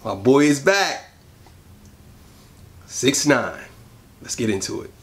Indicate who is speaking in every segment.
Speaker 1: My boy is back. 6ix9ine. Let's get into it.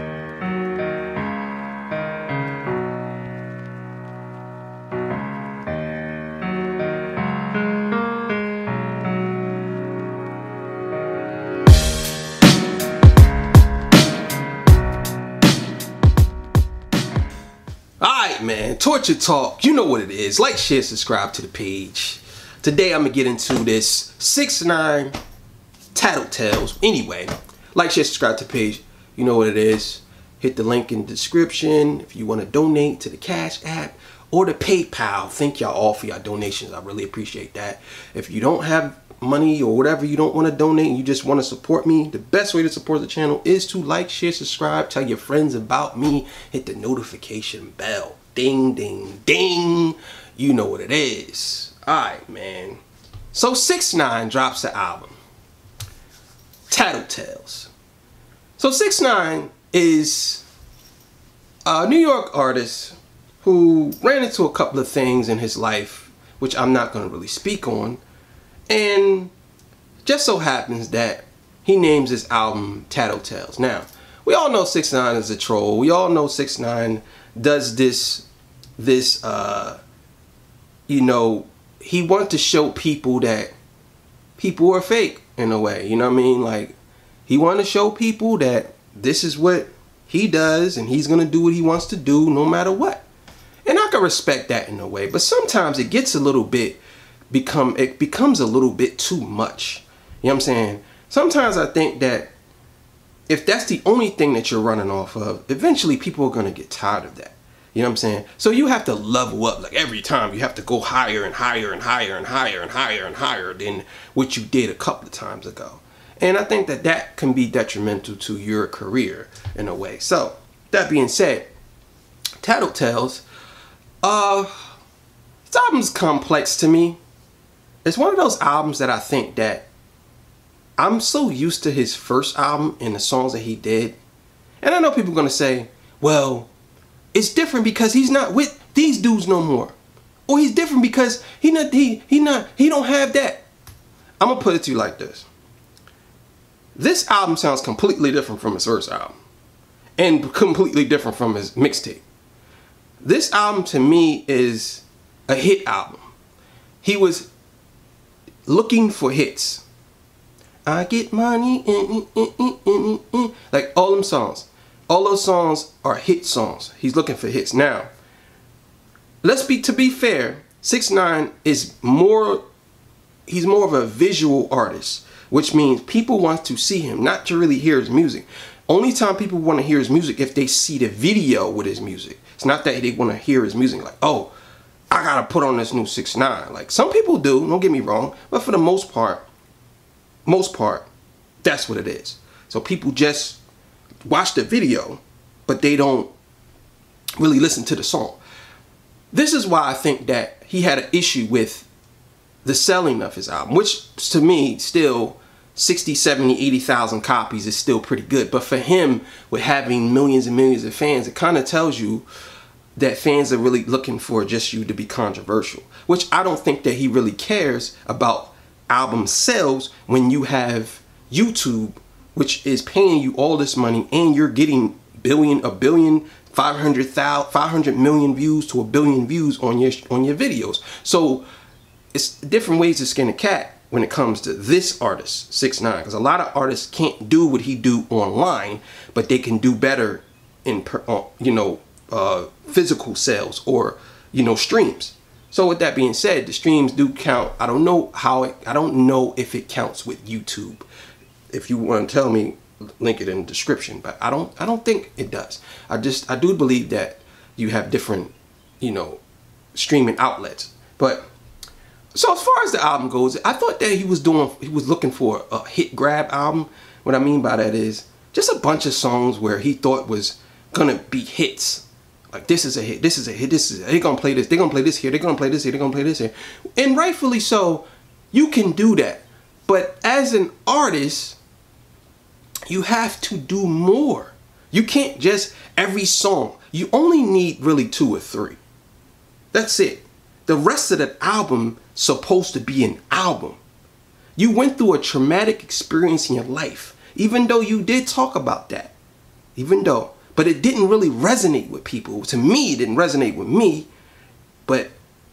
Speaker 1: Alright man, Torture Talk, you know what it is. Like, share, subscribe to the page. Today I'm going to get into this 6ix9ine Tattletales. Anyway, like, share, subscribe to the page. You know what it is. Hit the link in the description if you want to donate to the Cash App or the PayPal. Thank y'all all for your donations. I really appreciate that. If you don't have money or whatever, you don't want to donate and you just want to support me, the best way to support the channel is to like, share, subscribe, tell your friends about me, hit the notification bell. Ding, ding, ding. You know what it is. Alright, man. So 6ix9ine drops the album Tattletales. So 6ix9ine is a New York artist who ran into a couple of things in his life, which I'm not going to really speak on. And just so happens that he names his album Tattletales. Now, we all know 6ix9ine is a troll. We all know 6ix9ine does this, you know, he wants to show people that people are fake in a way. You know what I mean? Like, he wants to show people that this is what he does and he's going to do what he wants to do no matter what. And I can respect that in a way. But sometimes it gets a little bit, it becomes a little bit too much. You know what I'm saying? Sometimes I think that if that's the only thing that you're running off of, eventually people are going to get tired of that. You know what I'm saying? So you have to level up. Like, every time you have to go higher and higher and higher and higher and higher and higher than what you did a couple of times ago. And I think that that can be detrimental to your career in a way. So that being said, Tattletales, this album's complex to me. It's one of those albums that I think that I'm so used to his first album and the songs that he did. And I know people are going to say, well, it's different because he's not with these dudes no more. Or he's different because he don't have that. I'm going to put it to you like this. This album sounds completely different from his first album. And completely different from his mixtape. This album to me is a hit album. He was looking for hits. I get money, like all them songs. All those songs are hit songs. He's looking for hits. Now, to be fair, 6ix9ine is he's more of a visual artist, which means people want to see him, not to really hear his music. Only time people want to hear his music if they see the video with his music. It's not that they want to hear his music like, oh, I gotta put on this new 6ix9ine. Like, some people do, don't get me wrong, but for the most part, that's what it is. So people just watch the video, but they don't really listen to the song. This is why I think that he had an issue with the selling of his album, which to me still 60, 70, 80,000 copies is still pretty good. But for him, with having millions and millions of fans, it kind of tells you that fans are really looking for just you to be controversial, which I don't think that he really cares about album sales when you have YouTube, which is paying you all this money and you're getting a billion, 500 million views to 1 billion views on your videos. So it's different ways to skin a cat when it comes to this artist, 6ix9ine, because a lot of artists can't do what he do online, but they can do better in physical sales or streams. So with that being said, the streams do count. I don't know if it counts with YouTube. If you want to tell me, link it in the description, but I don't think it does. I do believe that you have different streaming outlets. But so as far as the album goes, I thought that he was looking for a hit grab album. What I mean by that is just a bunch of songs where he thought was gonna be hits. Like, this is a hit, this is a hit, this is they're gonna play this, they're gonna play this here, they're gonna play this here, they're gonna play this here. And rightfully so, you can do that. But as an artist, you have to do more. You can't just every song. You only need really 2 or 3. That's it. The rest of the album supposed to be an album. You went through a traumatic experience in your life, even though you did talk about that. But it didn't really resonate with people. To me, it didn't resonate with me. But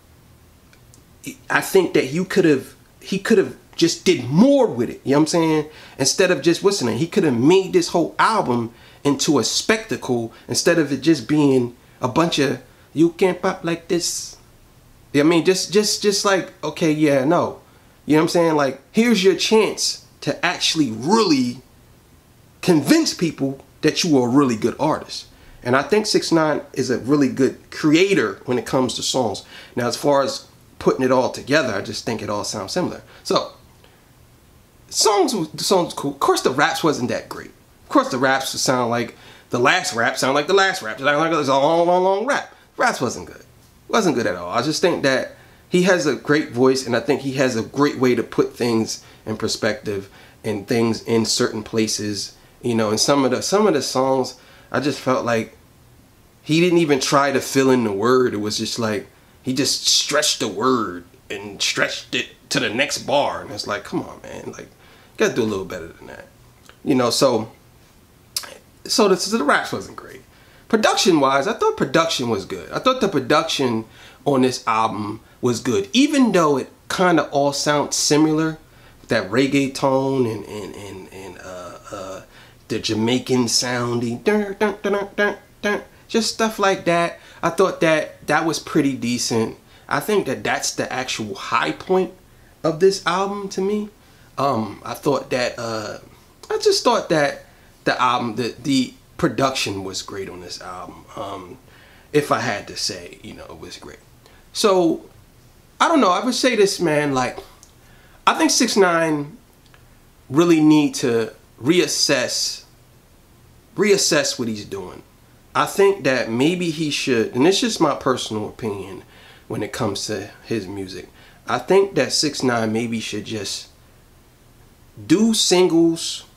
Speaker 1: I think that he could have just did more with it. You know what I'm saying? Instead of just listening, he could have made this whole album into a spectacle instead of it just being a bunch of "you can't pop like this." I mean, just like, okay, yeah, no. You know what I'm saying? Like, here's your chance to actually really convince people that you are a really good artist. And I think 6ix9ine is a really good creator when it comes to songs. Now, as far as putting it all together, I just think it all sounds similar. So, the songs cool. Of course, the raps wasn't that great. Of course, the raps sound like the last rap, sound like the last rap. It sound like it was a long rap. Raps wasn't good. Wasn't good at all. I just think that he has a great voice, and I think he has a great way to put things in perspective and things in certain places. You know, and some of the songs, I just felt like he didn't even try to fill in the word. It was just like he just stretched the word and stretched it to the next bar, and it's like, come on, man, like, you gotta do a little better than that. You know, so the raps wasn't great. Production wise, I thought production was good. I thought the production on this album was good, even though it kind of all sounds similar, that reggae tone and the Jamaican sounding, just stuff like that. I thought that was pretty decent. I think that that's the actual high point of this album to me. I just thought that the album, the production was great on this album. If I had to say, you know, it was great. So, I don't know, I would say this, man, like, I think 6ix9ine really need to reassess what he's doing. I think that maybe he should, and it's just my personal opinion when it comes to his music, I think that 6ix9ine maybe should just do singles,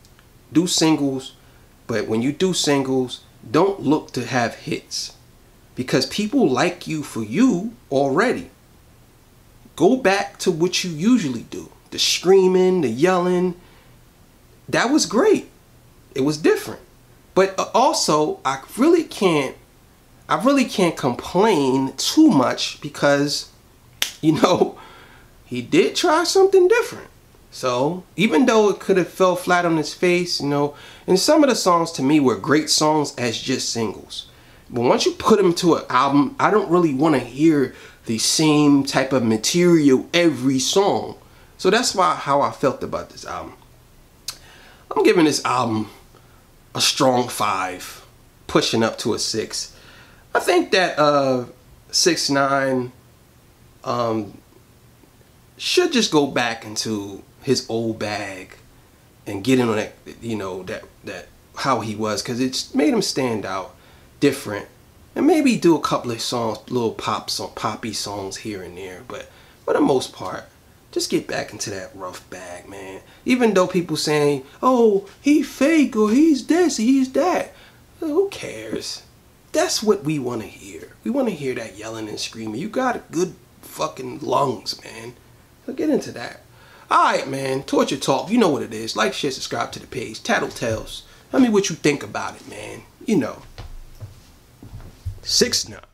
Speaker 1: but when you do singles, don't look to have hits, because people like you for you already. Go back to what you usually do. The screaming, the yelling, that was great. It was different. But also, I really can't complain too much, because, you know, he did try something different. So, even though it could have fell flat on his face, you know, and some of the songs to me were great songs as just singles. But once you put them to an album, I don't really want to hear the same type of material every song. So that's how I felt about this album. I'm giving this album a strong 5, pushing up to a 6. I think that 6ix9ine should just go back into his old bag and get in on that, you know, that how he was, because it's made him stand out different, and maybe do a couple of songs, little poppy songs here and there, but for the most part, just get back into that rough bag, man. Even though people saying, oh, he fake, or he's this, he's that, who cares? That's what we want to hear. We want to hear that yelling and screaming. You got good fucking lungs, man. So get into that. Alright, man. Torture Talk. You know what it is. Like, share, subscribe to the page. Tattletales. Tell me what you think about it, man. You know. 6ix9ine.